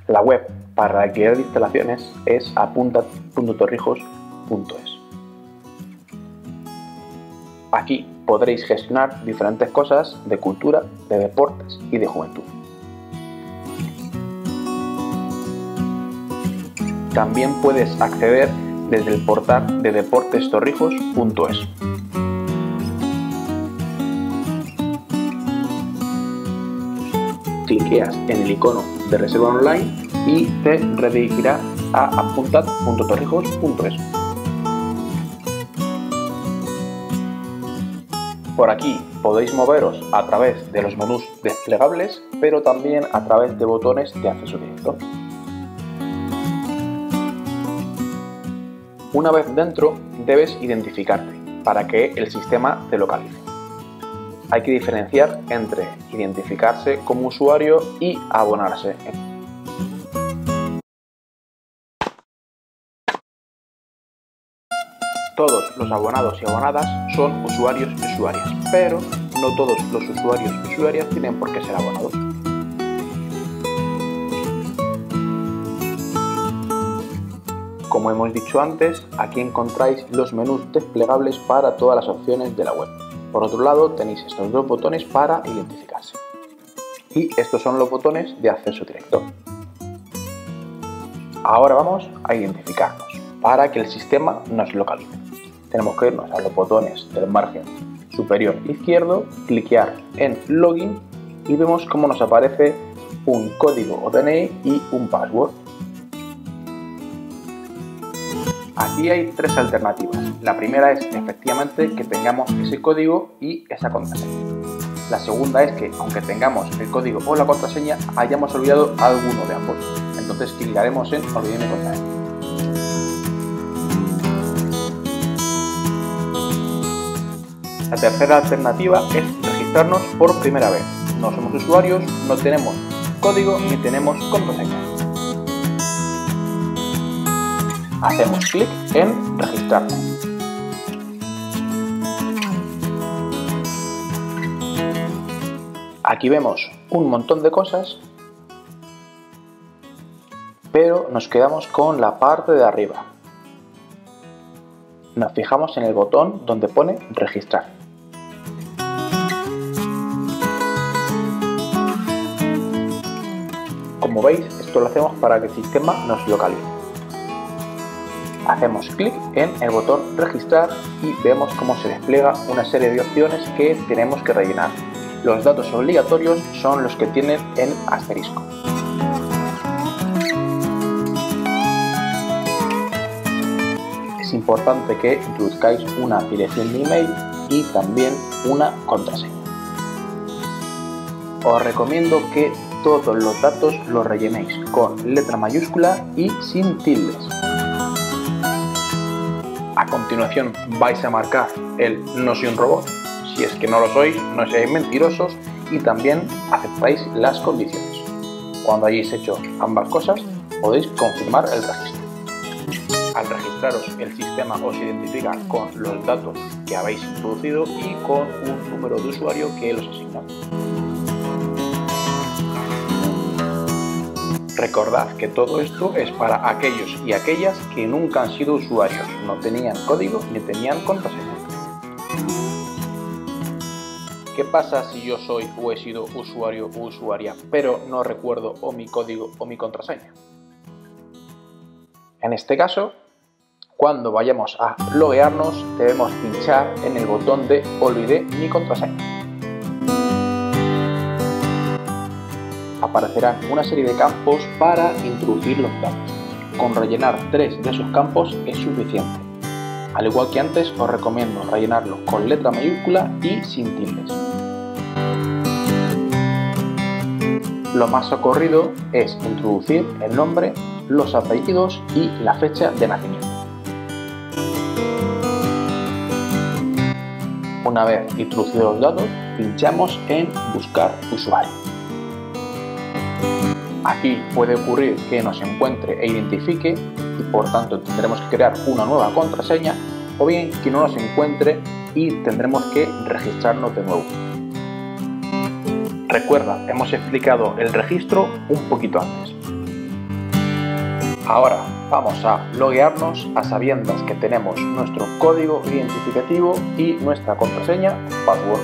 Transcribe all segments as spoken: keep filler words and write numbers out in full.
La web para alquiler de instalaciones es apuntat punto torrijos punto es. Aquí podréis gestionar diferentes cosas de cultura, de deportes y de juventud. También puedes acceder desde el portal de deportes torrijos punto es. Cliqueas en el icono de reserva online y te redirigirá a apuntat punto torrijos punto es. Por aquí podéis moveros a través de los menús desplegables, pero también a través de botones de acceso directo. Una vez dentro, debes identificarte para que el sistema te localice. Hay que diferenciar entre identificarse como usuario y abonarse. Todos los abonados y abonadas son usuarios y usuarias, pero no todos los usuarios y usuarias tienen por qué ser abonados. Como hemos dicho antes, aquí encontráis los menús desplegables para todas las opciones de la web. Por otro lado, tenéis estos dos botones para identificarse. Y estos son los botones de acceso directo. Ahora vamos a identificarnos para que el sistema nos localice. Tenemos que irnos a los botones del margen superior izquierdo, cliquear en Login y vemos cómo nos aparece un código o D N I y un password. Aquí hay tres alternativas. La primera es efectivamente que tengamos ese código y esa contraseña. La segunda es que, aunque tengamos el código o la contraseña, hayamos olvidado alguno de ambos. Entonces clicaremos en Olvidé mi contraseña. La tercera alternativa es registrarnos por primera vez. No somos usuarios, no tenemos código ni tenemos contraseña. Hacemos clic en registrarnos. Aquí vemos un montón de cosas, pero nos quedamos con la parte de arriba. Nos fijamos en el botón donde pone registrar. Como veis, esto lo hacemos para que el sistema nos localice. Hacemos clic en el botón registrar y vemos cómo se despliega una serie de opciones que tenemos que rellenar. Los datos obligatorios son los que tienen en asterisco. Es importante que introduzcáis una dirección de email y también una contraseña. Os recomiendo que todos los datos los rellenéis con letra mayúscula y sin tildes. A continuación vais a marcar el no soy un robot. Si es que no lo sois, no seáis mentirosos y también aceptáis las condiciones. Cuando hayáis hecho ambas cosas, podéis confirmar el registro. Al registraros, el sistema os identifica con los datos que habéis introducido y con un número de usuario que los asigna. Recordad que todo esto es para aquellos y aquellas que nunca han sido usuarios, no tenían código ni tenían contraseña. ¿Qué pasa si yo soy o he sido usuario o usuaria, pero no recuerdo o mi código o mi contraseña? En este caso, cuando vayamos a loguearnos, debemos pinchar en el botón de Olvidé mi contraseña. Aparecerán una serie de campos para introducir los datos. Con rellenar tres de esos campos es suficiente. Al igual que antes, os recomiendo rellenarlo con letra mayúscula y sin tildes. Lo más socorrido es introducir el nombre, los apellidos y la fecha de nacimiento. Una vez introducidos los datos, pinchamos en Buscar usuario. Aquí puede ocurrir que nos encuentre e identifique y por tanto tendremos que crear una nueva contraseña, o bien que no nos encuentre y tendremos que registrarnos de nuevo. Recuerda, hemos explicado el registro un poquito antes. Ahora vamos a loguearnos a sabiendas que tenemos nuestro código identificativo y nuestra contraseña password.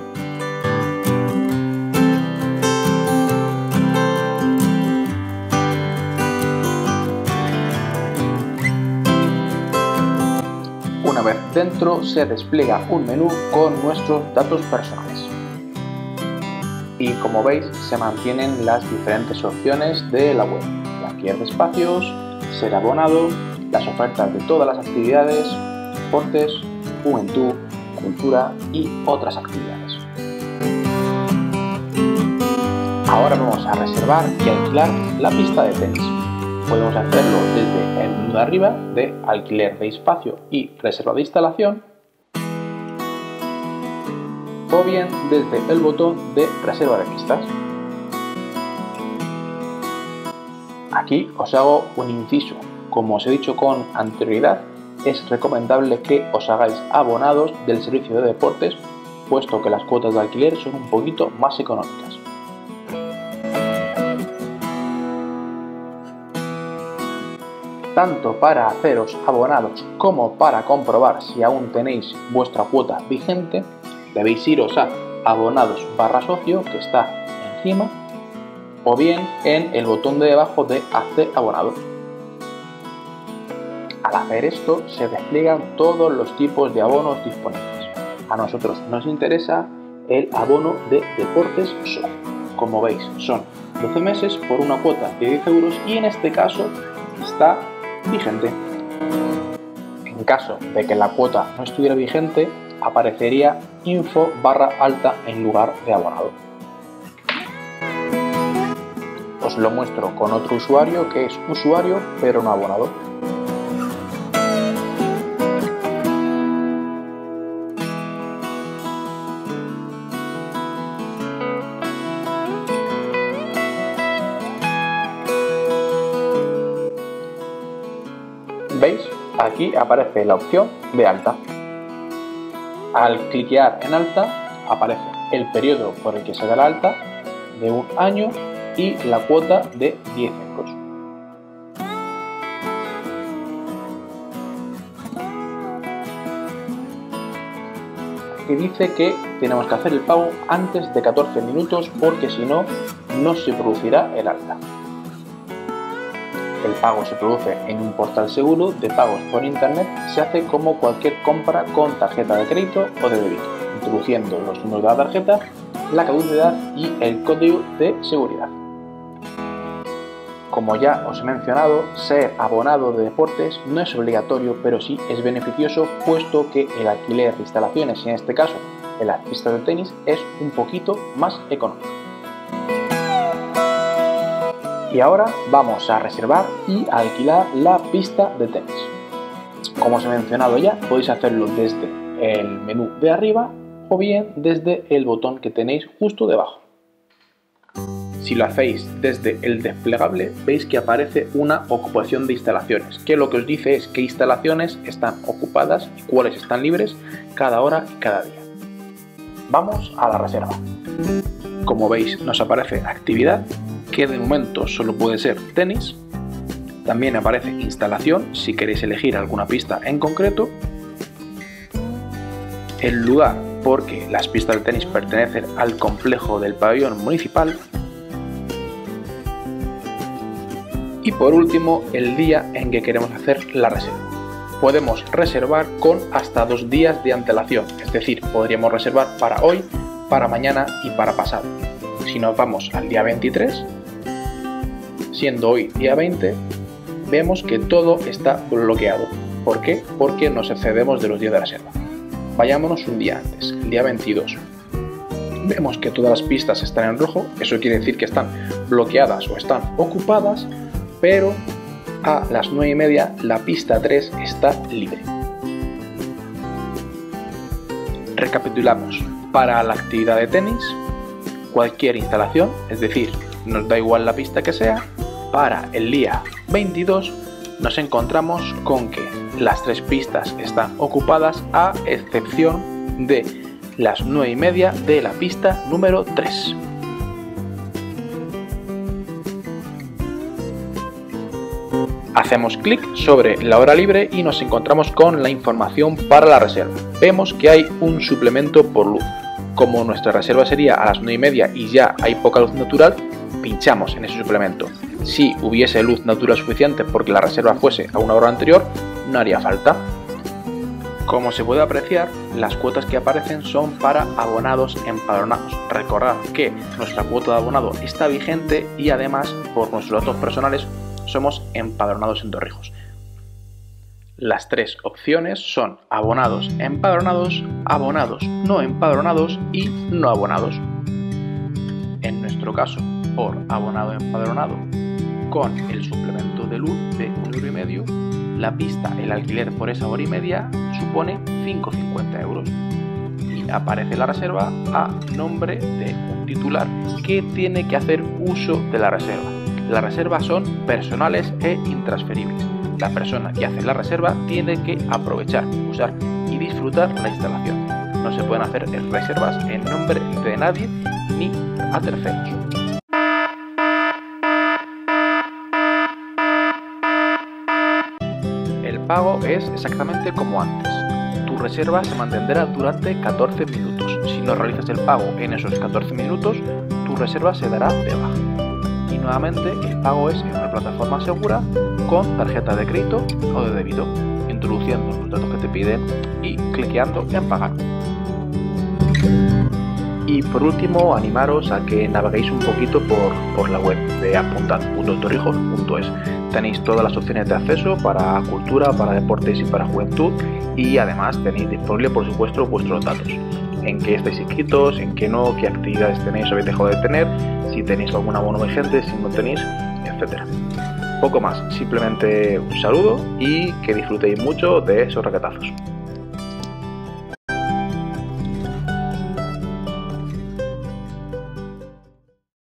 Una vez dentro se despliega un menú con nuestros datos personales. Y como veis se mantienen las diferentes opciones de la web. Alquiler de espacios, ser abonado, las ofertas de todas las actividades, deportes, juventud, cultura y otras actividades. Ahora vamos a reservar y alquilar la pista de tenis. Podemos hacerlo desde el menú de arriba de alquiler de espacio y reserva de instalación, o bien desde el botón de reserva de pistas. Aquí os hago un inciso. Como os he dicho con anterioridad, es recomendable que os hagáis abonados del servicio de deportes, puesto que las cuotas de alquiler son un poquito más económicas. Tanto para haceros abonados como para comprobar si aún tenéis vuestra cuota vigente, debéis iros a abonados barra socio, que está encima, o bien en el botón de debajo de Hazte abonado. Al hacer esto se despliegan todos los tipos de abonos disponibles. A nosotros nos interesa el abono de deportes socio. Como veis son doce meses por una cuota de diez euros y en este caso está vigente. En caso de que la cuota no estuviera vigente, aparecería info barra alta en lugar de abonado. Os lo muestro con otro usuario que es usuario pero no abonado. ¿Veis? Aquí aparece la opción de alta. Al cliquear en alta aparece el periodo por el que se da la alta de un año y la cuota de diez euros. Aquí dice que tenemos que hacer el pago antes de catorce minutos porque si no, no se producirá el alta. El pago se produce en un portal seguro de pagos por internet. Se hace como cualquier compra con tarjeta de crédito o de débito, introduciendo los números de la tarjeta, la caducidad y el código de seguridad. Como ya os he mencionado, ser abonado de deportes no es obligatorio, pero sí es beneficioso, puesto que el alquiler de instalaciones, y en este caso en las pistas de tenis, es un poquito más económico. Y ahora vamos a reservar y a alquilar la pista de tenis. Como os he mencionado ya, podéis hacerlo desde el menú de arriba o bien desde el botón que tenéis justo debajo. Si lo hacéis desde el desplegable, veis que aparece una ocupación de instalaciones, que lo que os dice es qué instalaciones están ocupadas y cuáles están libres cada hora y cada día. Vamos a la reserva. Como veis, nos aparece actividad, que de momento solo puede ser tenis. También aparece instalación, si queréis elegir alguna pista en concreto. El lugar, porque las pistas de tenis pertenecen al complejo del pabellón municipal. Y por último, el día en que queremos hacer la reserva. Podemos reservar con hasta dos días de antelación, es decir, podríamos reservar para hoy, para mañana y para pasado. Si nos vamos al día veintitrés, siendo hoy día veinte, vemos que todo está bloqueado. ¿Por qué? Porque nos excedemos de los días de reserva. Vayámonos un día antes, el día veintidós. Vemos que todas las pistas están en rojo, eso quiere decir que están bloqueadas o están ocupadas, pero a las nueve y media la pista tres está libre. Recapitulamos. Para la actividad de tenis, cualquier instalación, es decir, nos da igual la pista que sea. Para el día veintidós nos encontramos con que las tres pistas están ocupadas a excepción de las nueve y media de la pista número tres. Hacemos clic sobre la hora libre y nos encontramos con la información para la reserva. Vemos que hay un suplemento por luz. Como nuestra reserva sería a las nueve y media y ya hay poca luz natural, pinchamos en ese suplemento. Si hubiese luz natural suficiente porque la reserva fuese a una hora anterior, no haría falta. Como se puede apreciar, las cuotas que aparecen son para abonados empadronados. Recordad que nuestra cuota de abonado está vigente y además, por nuestros datos personales, somos empadronados en Torrijos. Las tres opciones son abonados empadronados, abonados no empadronados y no abonados. En nuestro caso, por abonado empadronado, con el suplemento de luz de un euro y medio, la pista, el alquiler por esa hora y media supone cinco coma cincuenta euros y aparece la reserva a nombre de un titular que tiene que hacer uso de la reserva. Las reservas son personales e intransferibles. La persona que hace la reserva tiene que aprovechar, usar y disfrutar la instalación. No se pueden hacer reservas en nombre de nadie ni a terceros. El pago es exactamente como antes. Tu reserva se mantendrá durante catorce minutos. Si no realizas el pago en esos catorce minutos, tu reserva se dará de baja. Y nuevamente el pago es en una plataforma segura con tarjeta de crédito o de débito, introduciendo los datos que te piden y cliqueando en pagar. Y por último, animaros a que naveguéis un poquito por, por la web de apuntad punto torrijos punto es. Tenéis todas las opciones de acceso para cultura, para deportes y para juventud, y además tenéis disponible, por supuesto, vuestros datos. En qué estáis inscritos, en qué no, qué actividades tenéis o habéis dejado de tener, si tenéis algún abono vigente, si no tenéis, etcétera. Poco más, simplemente un saludo y que disfrutéis mucho de esos raquetazos.